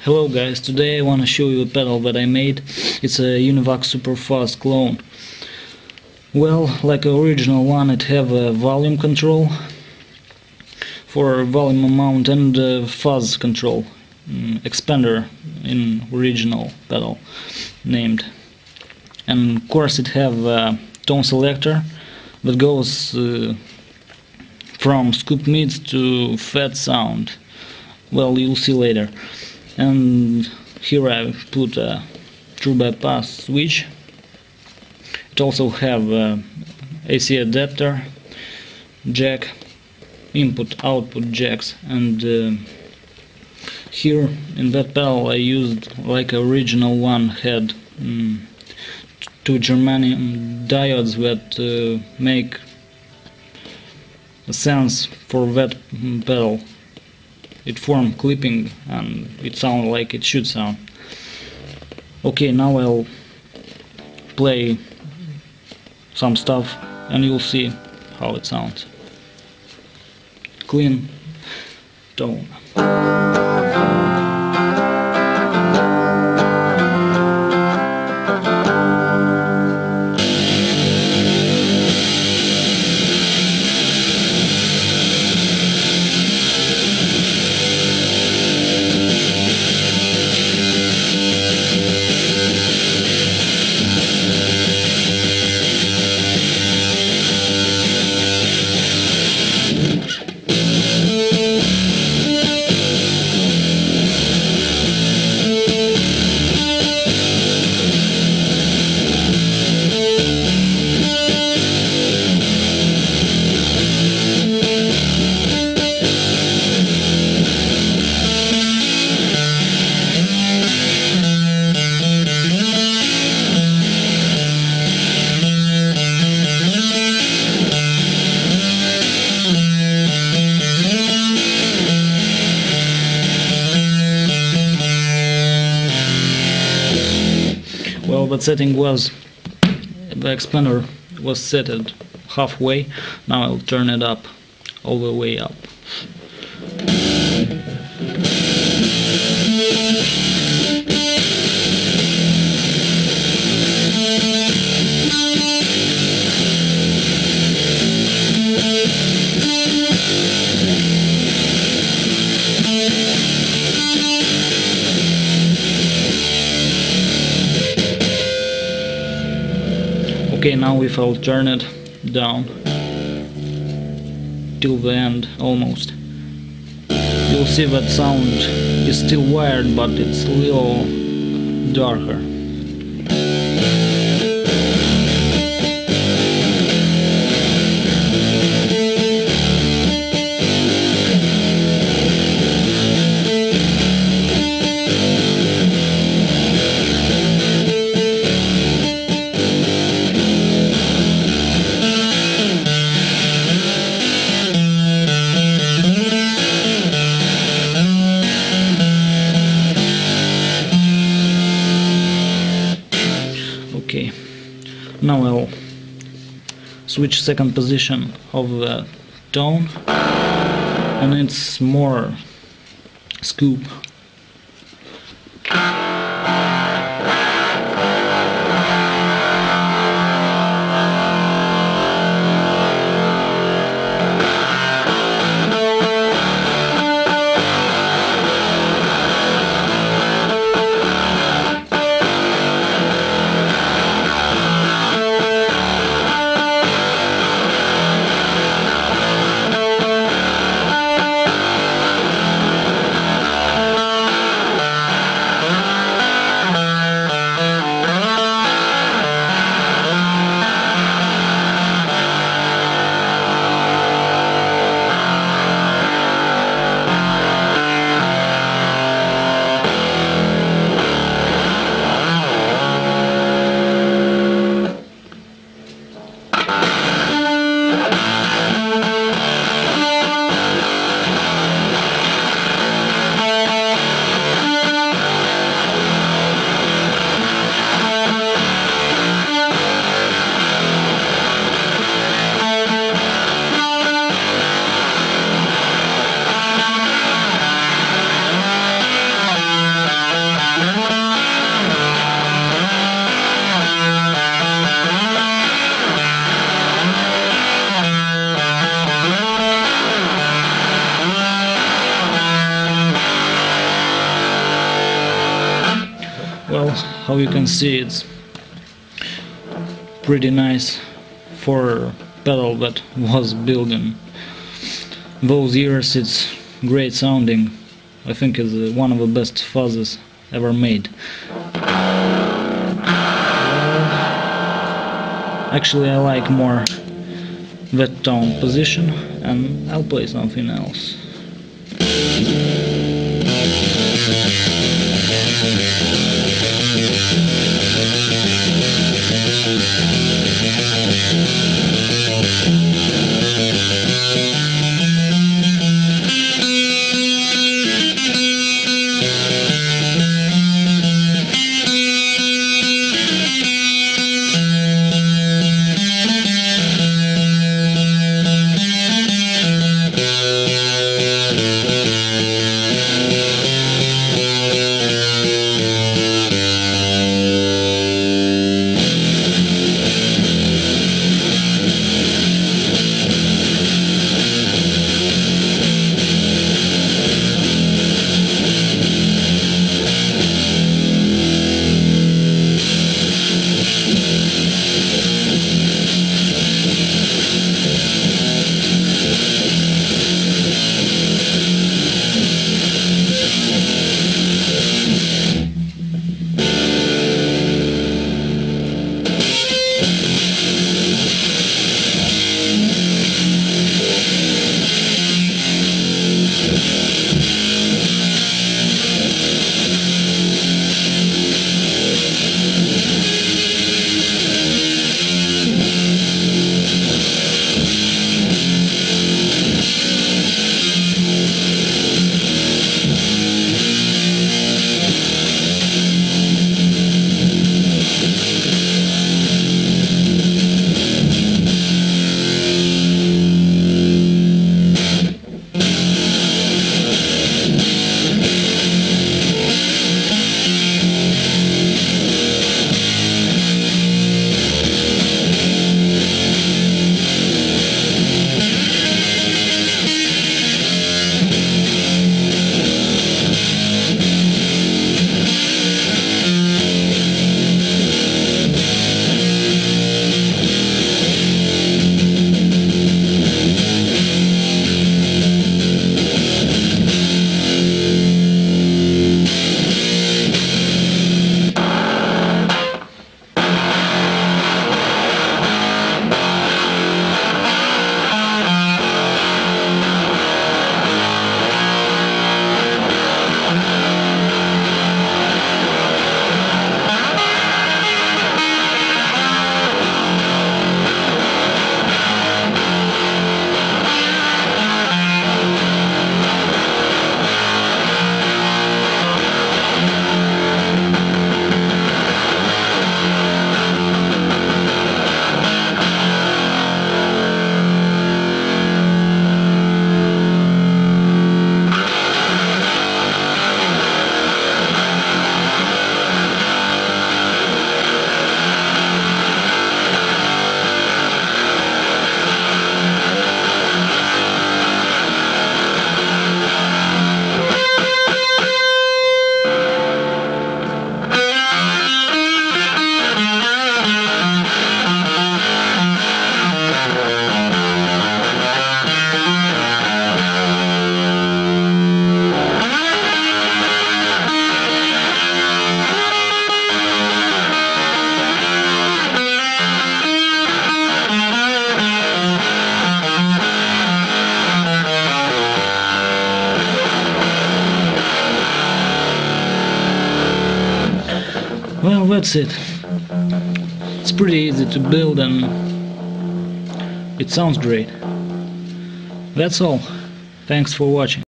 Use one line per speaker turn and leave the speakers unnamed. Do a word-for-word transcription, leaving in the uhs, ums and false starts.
Hello guys, today I want to show you a pedal that I made. It's a Univox Superfuzz clone. Well, like the original one, it have a volume control for volume amount and uh, fuzz control, um, expander in original pedal named. And of course it have a tone selector that goes uh, from scoop mids to fat sound. Well, you'll see later. And here I put a true bypass switch. It also have a A C adapter, jack, input output jacks, and uh, here in that pedal I used, like original one, had um, two germanium diodes that uh, make a sense for that pedal. It formed clipping and it sounded like it should sound. Okay, now I'll play some stuff and you'll see how it sounds. Clean tone. Well, that setting was, the expander was set at halfway. Now I'll turn it up, all the way up. Okay, now if I'll turn it down till the end almost, you'll see that sound is still wired, but it's a little darker. Okay, now I'll switch second position of the tone, and it's more scoop. how you can see, it's pretty nice for a pedal that was built in those years. It's great sounding. I think it's one of the best fuzzes ever made. Actually, I like more that tone position, and I'll play something else. Well, that's it. It's pretty easy to build and it sounds great. That's all. Thanks for watching.